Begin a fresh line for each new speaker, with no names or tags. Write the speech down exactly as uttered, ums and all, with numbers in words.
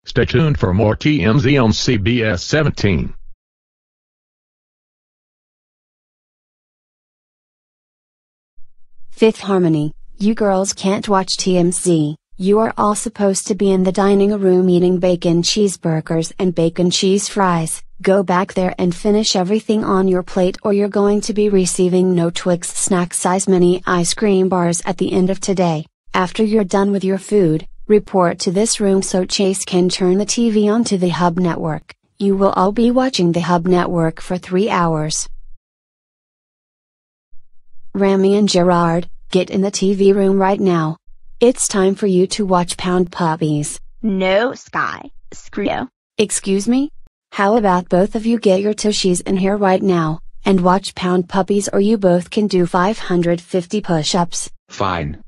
Stay tuned for more T M Z on C B S seventeen.
Fifth Harmony, you girls can't watch T M Z. You are all supposed to be in the dining room eating bacon cheeseburgers and bacon cheese fries. Go back there and finish everything on your plate, or you're going to be receiving no Twix snack size mini ice cream bars at the end of today. After you're done with your food, report to this room so Chase can turn the T V onto the Hub Network. You will all be watching the Hub Network for three hours. Rami and Gerard, get in the T V room right now. It's time for you to watch Pound Puppies.
No, Sky. Screw you.
Excuse me? How about both of you get your tushies in here right now, and watch Pound Puppies, or you both can do five hundred fifty push-ups.
Fine.